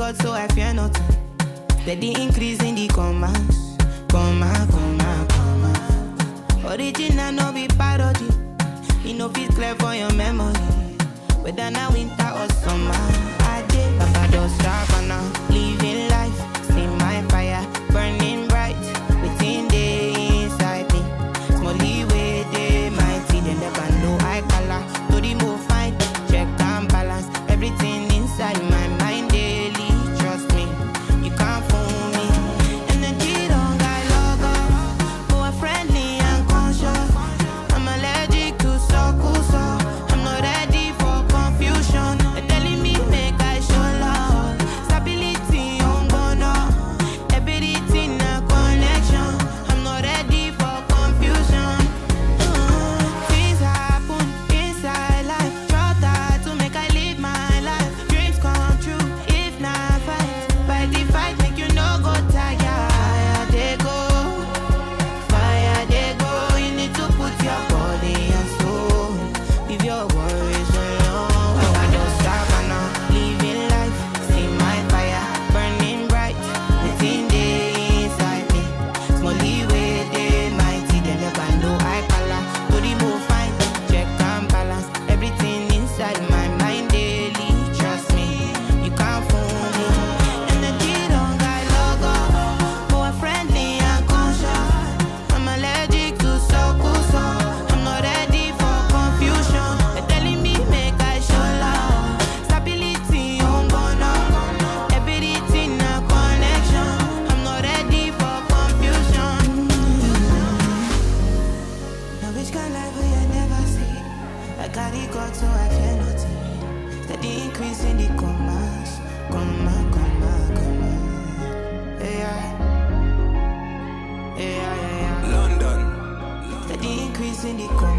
God, so I fear nothing. Steady increase in the commas. Comma. Original no be parody. You know fit clear for your memory. Whether now winter or summer, I did Papa don't stop now. Living life, see my fire burning bright within the inside me. Smally way they mighty, then never know I color. To the move fine, check and balance everything inside my mind daily. Trust me, you can't fool me. Energy don't got logo, but friendly and conscious. I'm allergic to circles, so I'm not ready for confusion. They're telling me make I show love, stability on bono, everything a connection. I'm not ready for confusion. Things happen inside life, try that to make I live my life. Dreams come true if not fight the fight, make you no go tired. Fire they go. You need to put your body and soul. Leave your worries alone. I don't stop now. Living life, see my fire burning bright within the inside me. Smally way they mighty, they never know I color. To the move fine, check and balance everything inside my mind daily. Trust me, you can't fool me. Energy don't got logo, but friendly and conscious. I'm allergic to circles, so I'm not ready for confusion. They're telling me make I show love, stability on bono, everything a connection. I'm not ready for confusion. Now which kind life will you never see? I got it God, so I fear nothing. Steady increase in the commas, comma. Yeah. London. Steady increase in the commas.